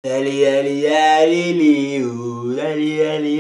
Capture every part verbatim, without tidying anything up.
Dale, dale, dale, Leo, dale, dale,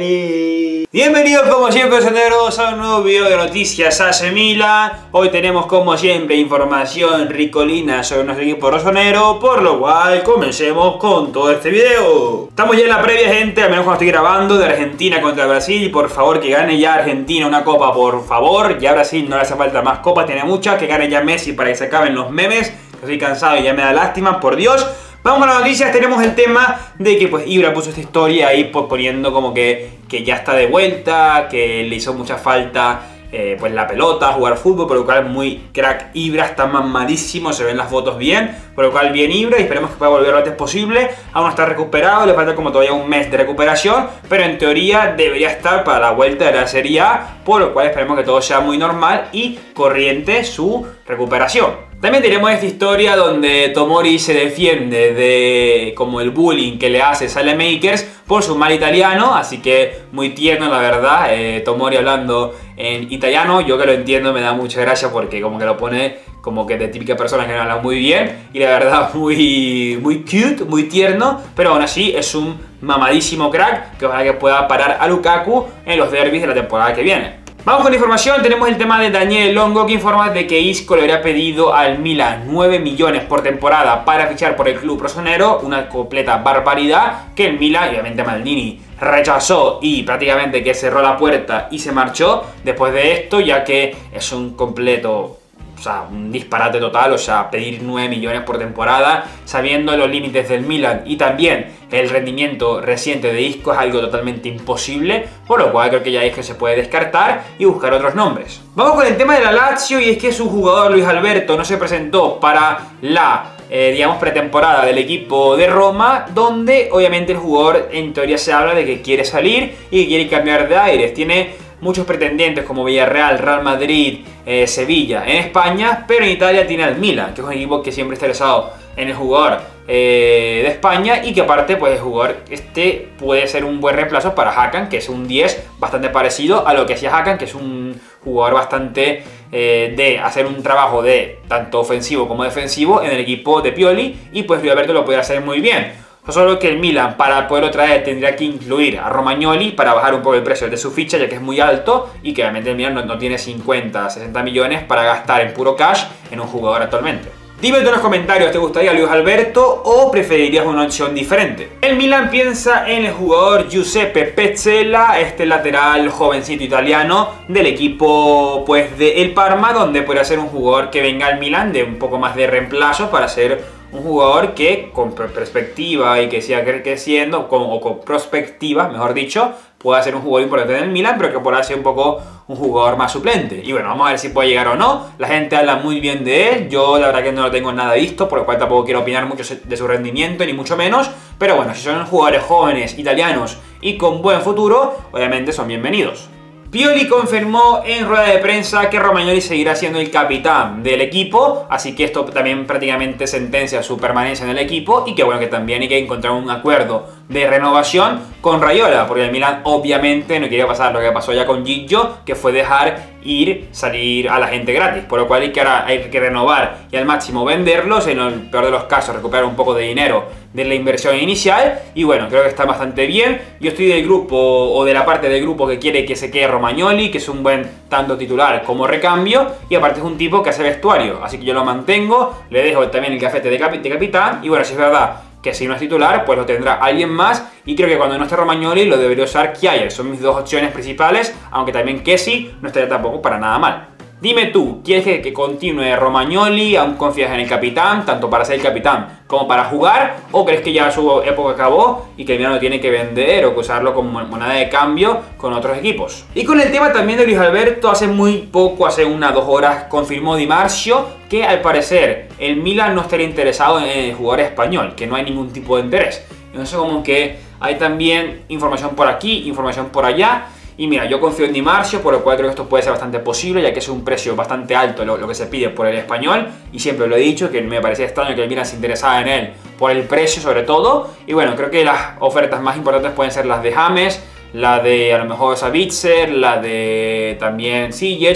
dale. Bienvenidos como siempre, senderos, a un nuevo video de noticias A C Milan. Hoy tenemos como siempre información ricolina sobre nuestro equipo rosonero, por lo cual comencemos con todo este video. Estamos ya en la previa, gente, al menos cuando estoy grabando, de Argentina contra Brasil. Por favor, que gane ya Argentina una copa, por favor. Ya a Brasil no le hace falta más copas, tiene muchas. Que gane ya Messi para que se acaben los memes. Estoy cansado y ya me da lástima, por Dios. Vamos con las noticias. Tenemos el tema de que pues Ibra puso esta historia ahí pues, poniendo como que, que ya está de vuelta, que le hizo mucha falta eh, pues la pelota, jugar fútbol, por lo cual muy crack Ibra, está mamadísimo, se ven las fotos bien, por lo cual bien Ibra y esperemos que pueda volver lo antes posible. Aún no está recuperado, le falta como todavía un mes de recuperación, pero en teoría debería estar para la vuelta de la Serie A, por lo cual esperemos que todo sea muy normal y corriente su recuperación. También tenemos esta historia donde Tomori se defiende de como el bullying que le hace Saelemaekers por su mal italiano, así que muy tierno la verdad, eh, Tomori hablando en italiano, yo que lo entiendo me da mucha gracia porque como que lo pone como que de típica persona que no habla muy bien y la verdad muy, muy cute, muy tierno, pero aún así es un mamadísimo crack que ojalá que pueda parar a Lukaku en los derbis de la temporada que viene. Vamos con información, tenemos el tema de Daniele Longo que informa de que Isco le habría pedido al Milan nueve millones por temporada para fichar por el club rosonero, una completa barbaridad que el Milan, y obviamente Maldini, rechazó y prácticamente que cerró la puerta y se marchó después de esto, ya que es un completo... O sea, un disparate total, o sea, pedir nueve millones por temporada, sabiendo los límites del Milan y también el rendimiento reciente de Isco es algo totalmente imposible, por lo cual creo que ya es que se puede descartar y buscar otros nombres. Vamos con el tema de la Lazio y es que su jugador Luis Alberto no se presentó para la... Eh, digamos pretemporada del equipo de Roma, donde obviamente el jugador en teoría se habla de que quiere salir y que quiere cambiar de aires. Tiene muchos pretendientes como Villarreal, Real Madrid, eh, Sevilla en España, pero en Italia tiene al Milan, que es un equipo que siempre está interesado en el jugador eh, de España y que aparte pues el jugador este puede ser un buen reemplazo para Hakan, que es un diez bastante parecido a lo que hacía Hakan, que es un jugador bastante eh, de hacer un trabajo de tanto ofensivo como defensivo en el equipo de Pioli y pues Luis Alberto lo puede hacer muy bien. Solo que el Milan para poderlo traer tendría que incluir a Romagnoli para bajar un poco el precio de su ficha, ya que es muy alto y que obviamente el Milan no, no tiene cincuenta, sesenta millones para gastar en puro cash en un jugador actualmente. Dime en los comentarios, ¿te gustaría Luis Alberto o preferirías una opción diferente? El Milan piensa en el jugador Giuseppe Pezzella, este lateral jovencito italiano del equipo pues de el Parma, donde podría ser un jugador que venga al Milan de un poco más de reemplazo para ser un jugador que con perspectiva y que siga creciendo, con, o con perspectiva, mejor dicho, pueda ser un jugador importante en el Milan, pero que pueda ser un poco un jugador más suplente. Y bueno, vamos a ver si puede llegar o no. La gente habla muy bien de él, yo la verdad que no lo tengo nada visto, por lo cual tampoco quiero opinar mucho de su rendimiento, ni mucho menos. Pero bueno, si son jugadores jóvenes, italianos y con buen futuro, obviamente son bienvenidos. Pioli confirmó en rueda de prensa que Romagnoli seguirá siendo el capitán del equipo, así que esto también prácticamente sentencia su permanencia en el equipo y que bueno, que también hay que encontrar un acuerdo de renovación con Raiola, porque el Milan obviamente no quería pasar lo que pasó ya con Gigio, que fue dejar ir, salir a la gente gratis, por lo cual hay que, ahora hay que renovar y al máximo venderlos, en el peor de los casos recuperar un poco de dinero de la inversión inicial y bueno, creo que está bastante bien. Yo estoy del grupo o de la parte del grupo que quiere que se quede Romagnoli, que es un buen tanto titular como recambio y aparte es un tipo que hace vestuario, así que yo lo mantengo, le dejo también el gafete de, capi de capitán y bueno, si es verdad que si no es titular, pues lo tendrá alguien más y creo que cuando no esté Romagnoli lo debería usar Kjaer, son mis dos opciones principales, aunque también Kessie no estaría tampoco para nada mal. Dime tú, ¿quieres que, que continúe Romagnoli? ¿Aún confías en el capitán, tanto para ser el capitán como para jugar? ¿O crees que ya su época acabó y que el Milan lo tiene que vender o que usarlo como moneda de cambio con otros equipos? Y con el tema también de Luis Alberto, hace muy poco, hace unas dos horas, confirmó Di Marzio que al parecer el Milan no estaría interesado en el jugador español, que no hay ningún tipo de interés. Entonces como que hay también información por aquí, información por allá. Y mira, yo confío en Di Marzio, por lo cual creo que esto puede ser bastante posible, ya que es un precio bastante alto lo, lo que se pide por el español. Y siempre lo he dicho, que me parecía extraño que el Milan se interesara en él por el precio sobre todo. Y bueno, creo que las ofertas más importantes pueden ser las de James, la de a lo mejor Savitzer, la de también Ziyech,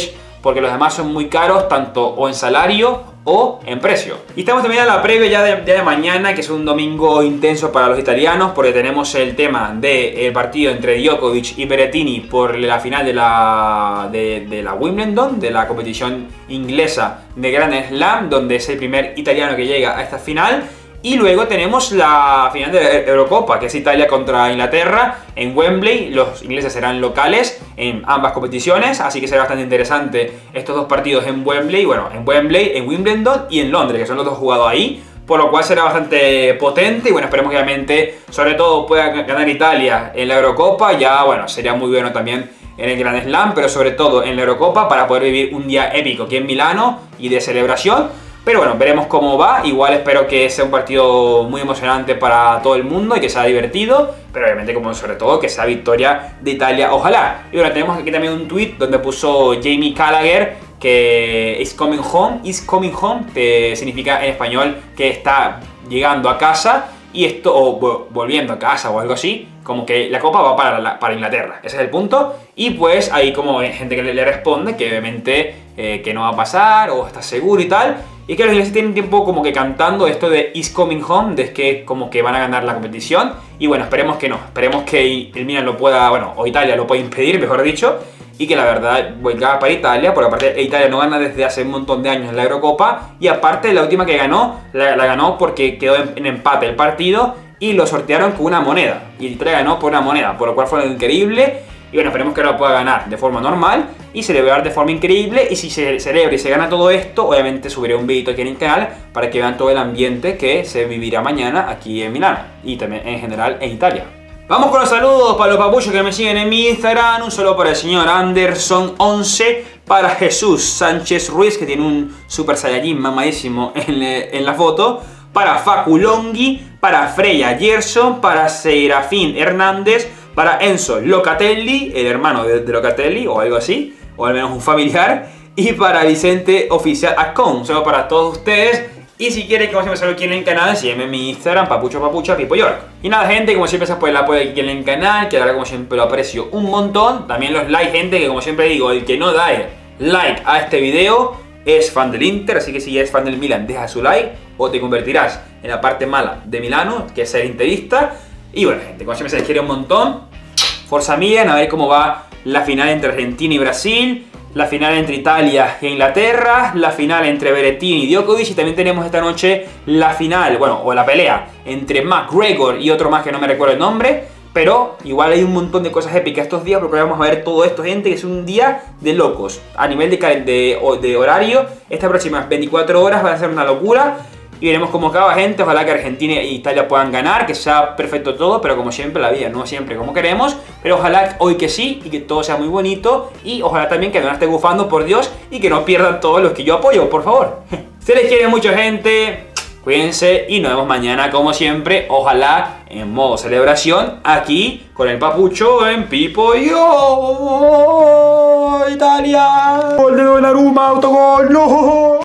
porque los demás son muy caros, tanto o en salario o en precio. Y estamos terminando la previa ya de, ya de mañana, que es un domingo intenso para los italianos, porque tenemos el tema del partido entre Djokovic y Berrettini por la final de la, de, de la Wimbledon, de la competición inglesa de Grand Slam, donde es el primer italiano que llega a esta final. Y luego tenemos la final de la Eurocopa, que es Italia contra Inglaterra en Wembley. Los ingleses serán locales en ambas competiciones, así que será bastante interesante estos dos partidos en Wembley. Bueno, en Wembley, en Wimbledon y en Londres, que son los dos jugados ahí. Por lo cual será bastante potente y bueno, esperemos que obviamente, sobre todo, pueda ganar Italia en la Eurocopa. Ya, bueno, sería muy bueno también en el Grand Slam, pero sobre todo en la Eurocopa para poder vivir un día épico aquí en Milano y de celebración. Pero bueno, veremos cómo va. Igual espero que sea un partido muy emocionante para todo el mundo y que sea divertido. Pero obviamente, como sobre todo, que sea victoria de Italia, ojalá. Y bueno, tenemos aquí también un tweet donde puso Jamie Gallagher que is coming home. Is coming home, que significa en español que está llegando a casa. Y esto, o volviendo a casa o algo así, como que la copa va para, la, para Inglaterra. Ese es el punto. Y pues hay como gente que le, le responde que obviamente eh, que no va a pasar o está seguro y tal. Y que los ingleses tienen tiempo como que cantando esto de is coming home, de que como que van a ganar la competición. Y bueno, esperemos que no. Esperemos que el Milan lo pueda, bueno, o Italia lo pueda impedir, mejor dicho. Y que la verdad vuelva para Italia, porque aparte Italia no gana desde hace un montón de años en la Eurocopa. Y aparte la última que ganó, la, la ganó porque quedó en, en empate el partido y lo sortearon con una moneda. Y Italia ganó por una moneda, por lo cual fue increíble. Y bueno, esperemos que lo pueda ganar de forma normal y celebrar de forma increíble. Y si se celebra y se gana todo esto, obviamente subiré un videito aquí en el canal para que vean todo el ambiente que se vivirá mañana aquí en Milano y también en general en Italia. Vamos con los saludos para los papuchos que me siguen en mi Instagram. Un saludo para el señor Anderson once, para Jesús Sánchez Ruiz, que tiene un Super Saiyajin mamadísimo en, en la foto, para Facu Longhi, para Freya Gerson, para Serafín Hernández, para Enzo Locatelli, el hermano de, de Locatelli o algo así, o al menos un familiar, y para Vicente Oficial Acon. Un saludo para todos ustedes. Y si quieren que como siempre salga aquí en el canal, sígueme en mi Instagram, papucho papucha, Pipo York. Y nada, gente, como siempre, gracias por el apoyo aquí en el canal, que ahora como siempre lo aprecio un montón. También los likes, gente, que como siempre digo, el que no da like a este video es fan del Inter, así que si eres fan del Milan, deja su like o te convertirás en la parte mala de Milano, que es ser interista. Y bueno, gente, como siempre se les quiere un montón. Forza Milan, a ver cómo va la final entre Argentina y Brasil, la final entre Italia e Inglaterra, la final entre Berrettini y Djokovic, y también tenemos esta noche la final, bueno, o la pelea entre McGregor y otro más que no me recuerdo el nombre, pero igual hay un montón de cosas épicas estos días porque vamos a ver todo esto, gente, que es un día de locos. A nivel de, de, de horario, estas próximas veinticuatro horas van a ser una locura. Y veremos cómo acaba, gente. Ojalá que Argentina e Italia puedan ganar, que sea perfecto todo, pero como siempre la vida no siempre como queremos. Pero ojalá hoy que sí y que todo sea muy bonito. Y ojalá también que no esté bufando, por Dios, y que no pierdan todos los que yo apoyo, por favor. Se les quiere mucho, gente. Cuídense y nos vemos mañana como siempre. Ojalá en modo celebración aquí con el papucho en Pipo York. Italia. Gol de Donnarumma, autogol. No.